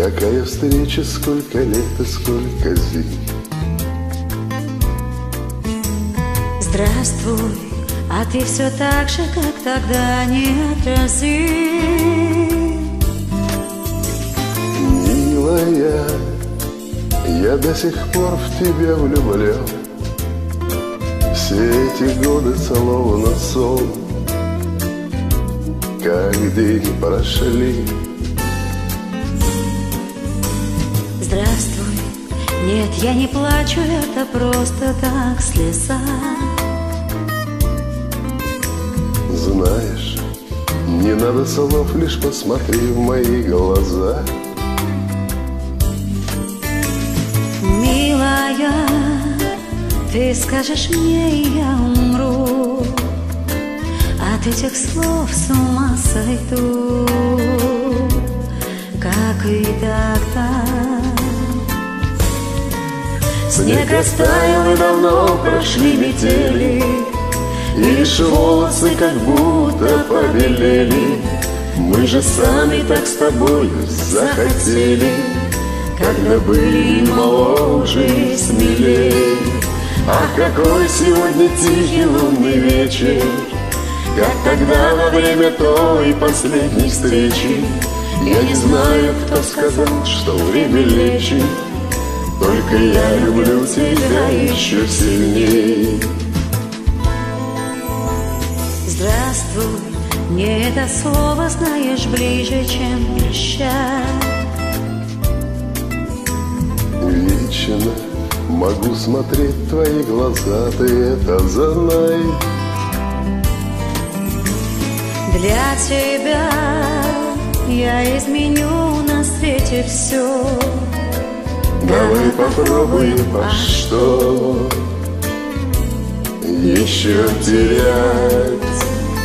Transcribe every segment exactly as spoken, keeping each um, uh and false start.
Какая встреча, сколько лет и сколько зим. Здравствуй, а ты все так же, как тогда, неотразим. Милая, я до сих пор в тебя влюблен. Все эти годы словно сон, как день прошли. Здравствуй, нет, я не плачу, это просто так слеза. Знаешь, не надо слов, лишь посмотри в мои глаза. Милая, ты скажешь мне, и я умру. От этих слов с ума сойду, как и тогда. Снег растаял и давно прошли метели, и лишь волосы как будто побелели. Мы же сами так с тобой захотели, когда были моложе и смелей. Ах, какой сегодня тихий лунный вечер, как тогда во время той последней встречи. Я не знаю, кто сказал, что время лечит, только я люблю тебя еще сильней. Здравствуй, мне это слово знаешь ближе, чем прощай. Вечно могу смотреть в твои глаза, ты это знай. Для тебя я изменю на свете все. Давай попробуем, а что еще терять?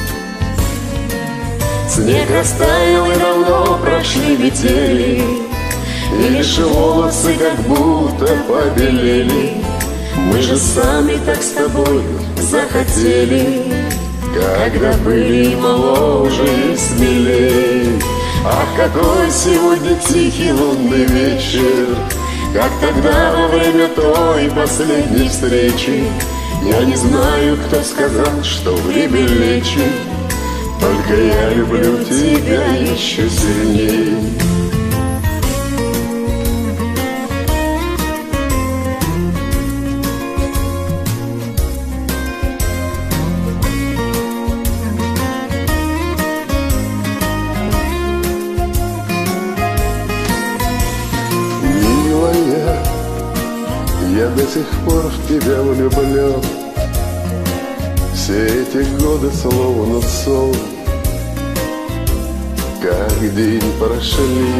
Снег растаял и давно прошли метели, и лишь волосы как будто побелели. Мы же сами так с тобой захотели, когда были моложе и смелей. Ах, какой сегодня тихий лунный вечер, как тогда во время той последней встречи. Я не знаю, кто сказал, что время лечит, только я люблю тебя еще сильней. Я до сих пор в тебя влюблен. Все эти годы словно сон, как день прошли.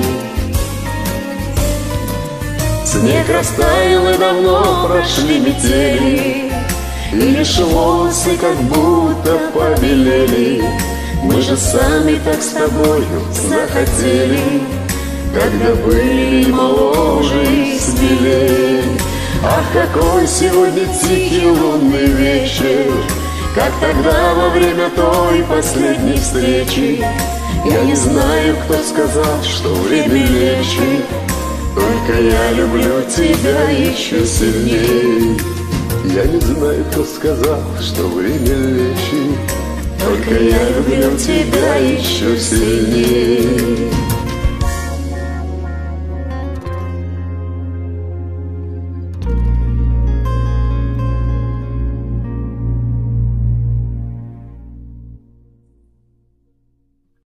Снег растаял и давно прошли метели, и лишь волосы как будто побелели. Мы же сами так с тобой захотели, когда были моложе и смелей. Ах, какой сегодня тихий лунный вечер, как тогда во время той последней встречи. Я не знаю, кто сказал, что время лечит, только я люблю тебя еще сильней. Я не знаю, кто сказал, что время лечит, только я люблю тебя еще сильней.